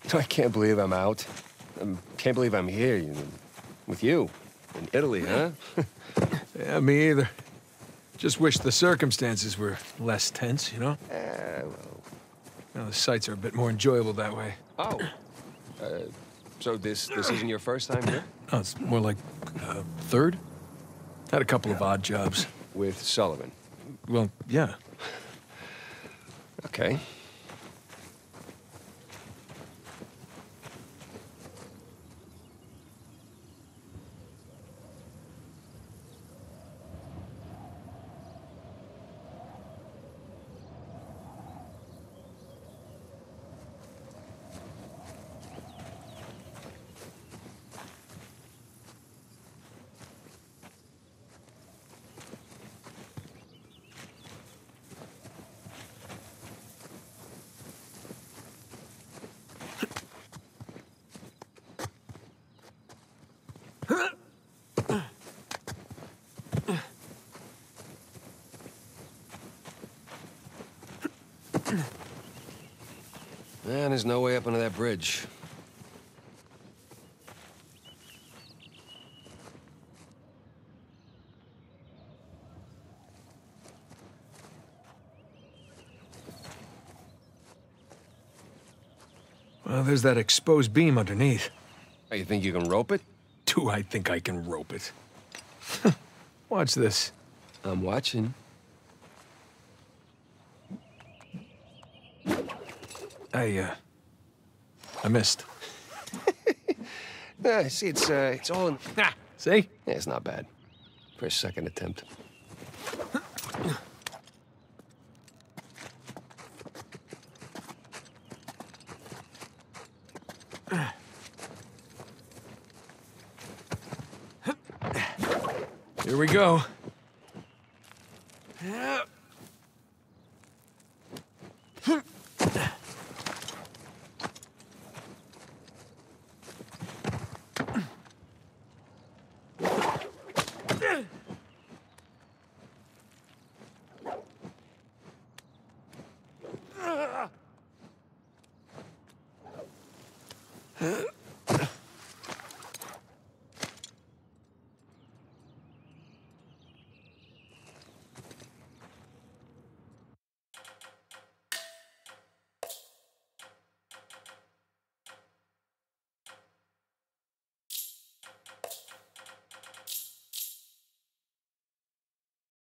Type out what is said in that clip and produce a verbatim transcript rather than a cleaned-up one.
I can't believe I'm out. I can't believe I'm here, you know, with you. In Italy, huh? Yeah, me either. Just wish the circumstances were less tense, you know? Uh, well... Well, the sights are a bit more enjoyable that way. Oh. Uh, so this this isn't your first time here? Oh, it's more like uh, third? Had a couple of odd jobs. With Sullivan? Well, yeah. Okay. Man, there's no way up under that bridge. Well, there's that exposed beam underneath. Oh, you think you can rope it? Do I think I can rope it? Watch this. I'm watching. I, uh... I missed. Yeah, see, it's, uh, it's all in... Ah, see? Yeah, it's not bad. For a second attempt. Here we go.